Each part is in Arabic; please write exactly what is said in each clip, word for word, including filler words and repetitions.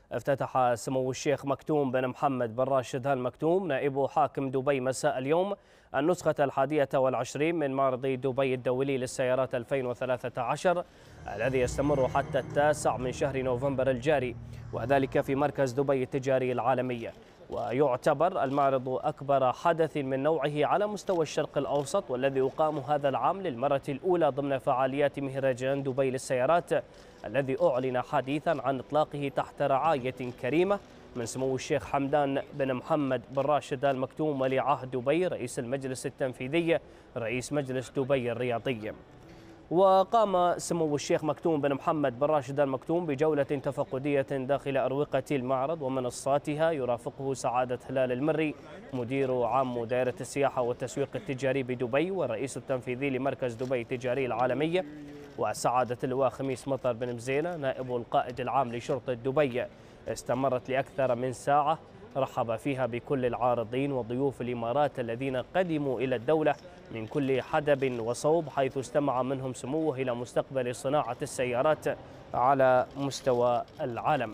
افتتح سمو الشيخ مكتوم بن محمد بن راشد آل مكتوم نائب حاكم دبي مساء اليوم النسخة الحادية والعشرين من معرض دبي الدولي للسيارات ألفين وثلاثة عشر الذي يستمر حتى التاسع من شهر نوفمبر الجاري، وذلك في مركز دبي التجاري العالمي. ويعتبر المعرض أكبر حدث من نوعه على مستوى الشرق الأوسط، والذي يقام هذا العام للمرة الأولى ضمن فعاليات مهرجان دبي للسيارات الذي أعلن حديثا عن إطلاقه تحت رعاية كريمة من سمو الشيخ حمدان بن محمد بن راشد آل مكتوم ولي عهد دبي رئيس المجلس التنفيذي رئيس مجلس دبي الرياضي. وقام سمو الشيخ مكتوم بن محمد بن راشد آل مكتوم بجولة تفقدية داخل أروقة المعرض ومنصاتها يرافقه سعادة هلال المري مدير عام دائرة السياحة والتسويق التجاري بدبي والرئيس التنفيذي لمركز دبي التجاري العالمي، وسعادة اللواء خميس مطر بن مزينة نائب القائد العام لشرطة دبي. استمرت لأكثر من ساعة رحب فيها بكل العارضين وضيوف الإمارات الذين قدموا إلى الدولة من كل حدب وصوب، حيث استمع منهم سموه إلى مستقبل صناعة السيارات على مستوى العالم.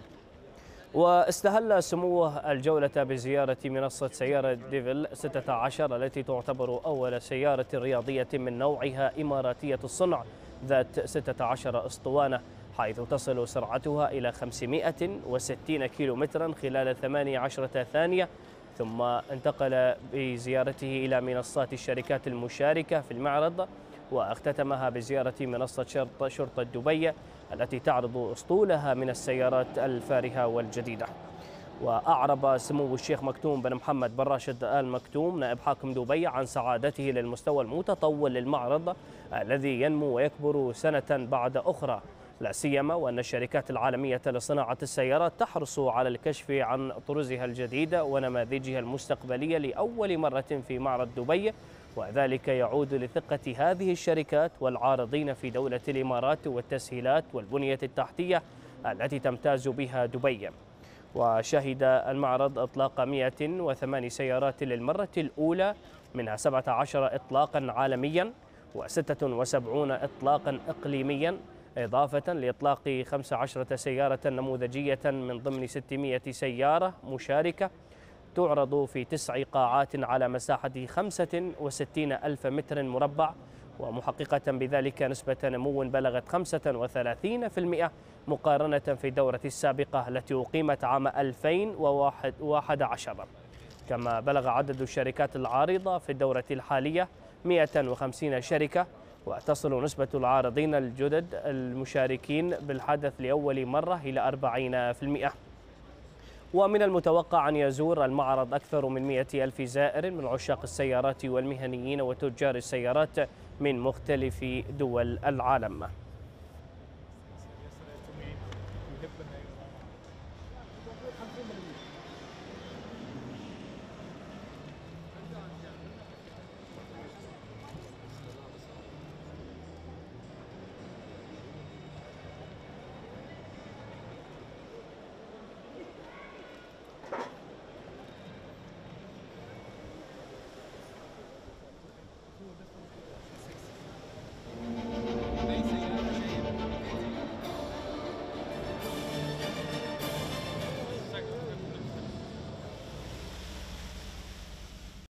واستهل سموه الجولة بزيارة منصة سيارة ديفل ستة عشر التي تعتبر أول سيارة رياضية من نوعها إماراتية الصنع ذات ستة عشر أسطوانة، حيث تصل سرعتها إلى خمسمائة وستين كيلومترا خلال ثمانية عشرة ثانية. ثم انتقل بزيارته إلى منصات الشركات المشاركة في المعرض، واختتمها بزيارة منصة شرطة شرطة دبي التي تعرض أسطولها من السيارات الفارهة والجديدة. وأعرب سمو الشيخ مكتوم بن محمد بن راشد آل مكتوم نائب حاكم دبي عن سعادته للمستوى المتطور للمعرض الذي ينمو ويكبر سنة بعد أخرى، لا سيما وأن الشركات العالمية لصناعة السيارات تحرص على الكشف عن طرزها الجديدة ونماذجها المستقبلية لأول مرة في معرض دبي، وذلك يعود لثقة هذه الشركات والعارضين في دولة الإمارات والتسهيلات والبنية التحتية التي تمتاز بها دبي. وشهد المعرض إطلاق مئة وثمانية سيارات للمرة الأولى، منها سبعة عشر إطلاقا عالميا وستة وسبعين إطلاقا إقليميا، إضافة لإطلاق خمس عشرة سيارة نموذجية من ضمن ستمائة سيارة مشاركة تعرض في تسع قاعات على مساحة خمسة وستين ألف متر مربع، ومحققة بذلك نسبة نمو بلغت خمسة وثلاثين بالمئة مقارنة في الدورة السابقة التي أقيمت عام ألفين وواحد عشر. كما بلغ عدد الشركات العارضة في الدورة الحالية مئة وخمسين شركة، وتصل نسبة العارضين الجدد المشاركين بالحدث لأول مرة إلى أربعين بالمئة. ومن المتوقع أن يزور المعرض أكثر من مئة ألف زائر من عشاق السيارات والمهنيين وتجار السيارات من مختلف دول العالم.